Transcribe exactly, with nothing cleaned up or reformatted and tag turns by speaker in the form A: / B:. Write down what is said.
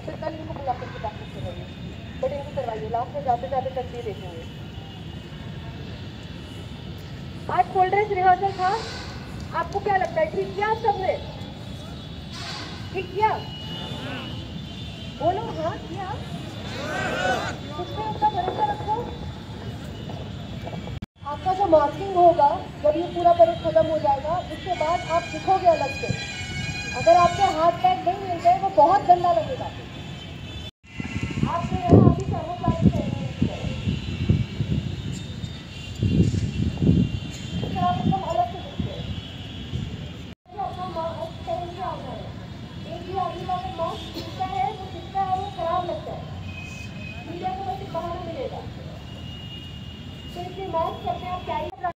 A: फिर कल इनको मुलाकात की प्रैक्टिस करवाइए, बट इनको करवाइए, लास्ट में जाते जाते तस्वीर देखेंगे। आज फुल ड्रेस रिहर्सल था, आपको क्या लगता है ठीक किया आप सबने? ठीक किया? बोलो हाँ किया। किसमें अपना भरोसा रखो। आपका जो मार्किंग होगा जब ये पूरा परेड खत्म हो जाएगा, उसके बाद आप दिखोगे अलग से। अगर आपके हाथ पैर नहीं मिल गए वो बहुत गंदा लगेगा। आप जो है अभी कैमोफ्लेज पहने हैं, इससे आप एकदम अलग से दिखते हैं। अपना मास्क पहन के आना है। एक भी आदमी का अगर मास्क दिखता है वो दिखता है वो खराब लगता है, मीडिया को बस एक बहाना मिलेगा। तो इसलिए मास्क अपने आप कैरी